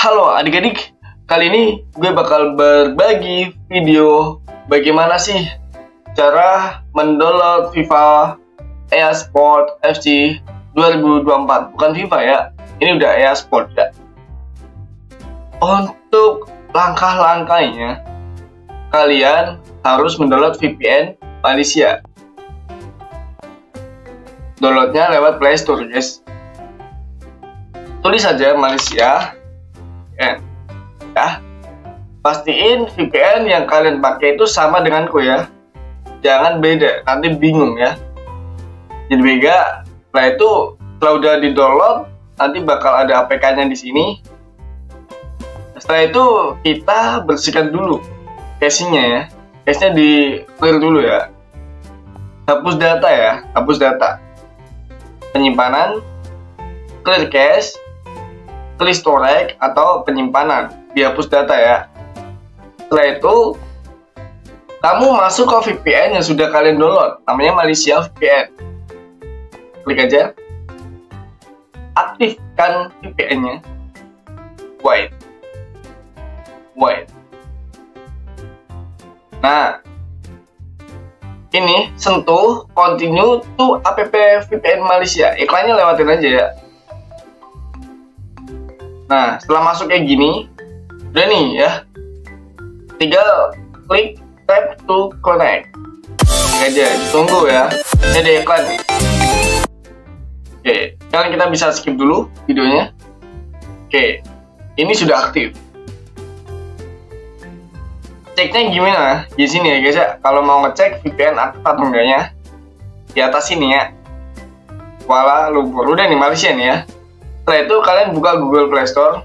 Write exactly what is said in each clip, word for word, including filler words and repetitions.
Halo adik-adik, kali ini gue bakal berbagi video bagaimana sih cara mendownload FIFA eSport F C dua ribu dua puluh empat. Bukan FIFA ya, ini udah eSport ya. Untuk langkah-langkahnya, kalian harus mendownload V P N Malaysia. Downloadnya lewat Play Store guys. Tulis saja Malaysia ya. Ya, pastiin V P N yang kalian pakai itu sama denganku ya, jangan beda, nanti bingung ya. Jadi beda. Setelah itu, setelah udah di download, nanti bakal ada A P K-nya di sini. Setelah itu kita bersihkan dulu cache-nya ya, cache-nya di clear dulu ya. Hapus data ya, hapus data. Penyimpanan, clear cache, clear storage atau penyimpanan, dihapus data ya. Setelah itu kamu masuk ke V P N yang sudah kalian download, namanya Malaysia V P N. Klik aja, aktifkan V P N-nya. Wait, wait. Nah, ini sentuh continue to app V P N Malaysia. Iklannya lewatin aja ya. Nah, setelah masuk kayak gini, udah nih ya, tinggal klik tap to connect. Ini aja, tunggu ya, ini ada iklan nih. Oke, sekarang kita bisa skip dulu videonya. Oke, ini sudah aktif. Ceknya gimana? Di sini ya guys ya, kalau mau ngecek V P N aktif atau enggaknya, di atas sini ya. Kuala Lumpur, udah nih Malaysia nih ya. Setelah itu kalian buka Google Play Store,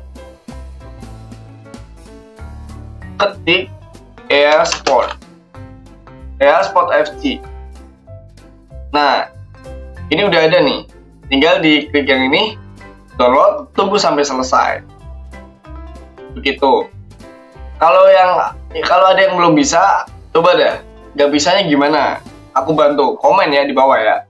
ketik eSport, eSport F C. Nah, ini udah ada nih, tinggal diklik yang ini, download, tunggu sampai selesai. Begitu. Kalau yang kalau ada yang belum bisa, coba deh. Gak bisanya gimana? Aku bantu, komen ya di bawah ya.